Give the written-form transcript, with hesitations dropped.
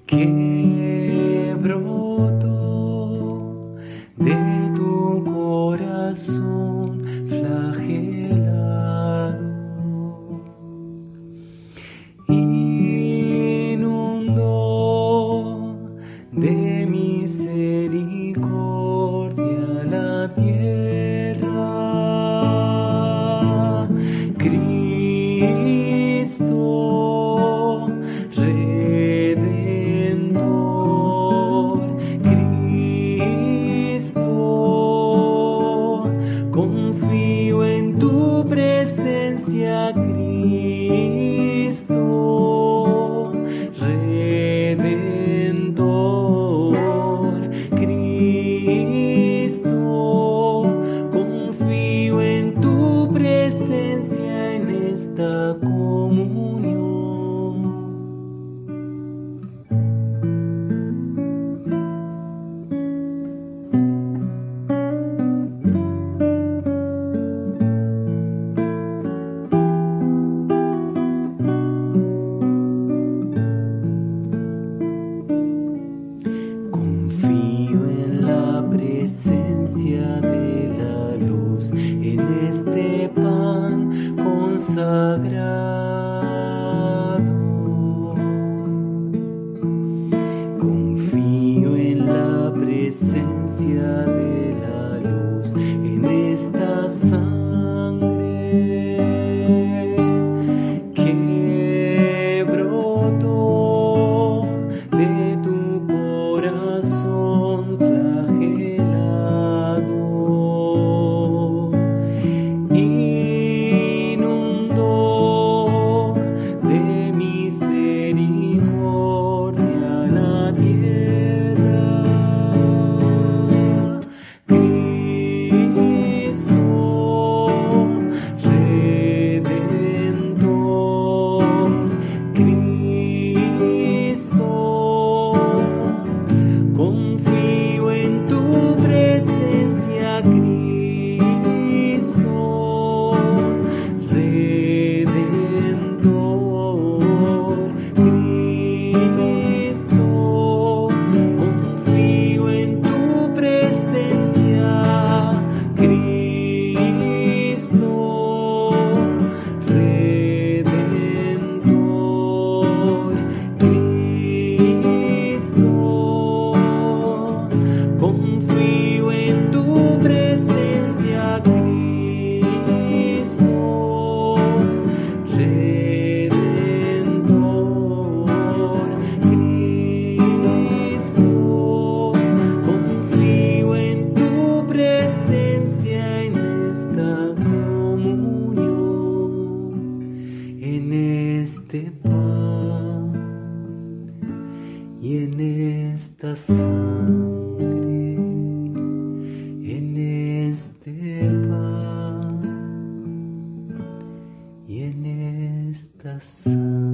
que brotó de tu corazón flagelado, inundó de misericordia la tierra. Cristo Redentor, Cristo, confío en tu presencia, Cristo Redentor, Cristo, confío en tu presencia en esta comunión. Confío en la presencia de la luz, en este pan consagrado. Confío en la presencia de la luz, en esta sangre que brotó de tu corazón flagelado, inundó de misericordia la tierra. Cristo Redentor, Cristo, confío en tu presencia, Cristo Redentor, Cristo, confío en tu presencia, Cristo Redentor, Cristo, confío en tu presencia, Cristo Redentor, Cristo, confío en tu presencia en esta comunión, en este pan y en esta sangre, en este pan y en esta sangre.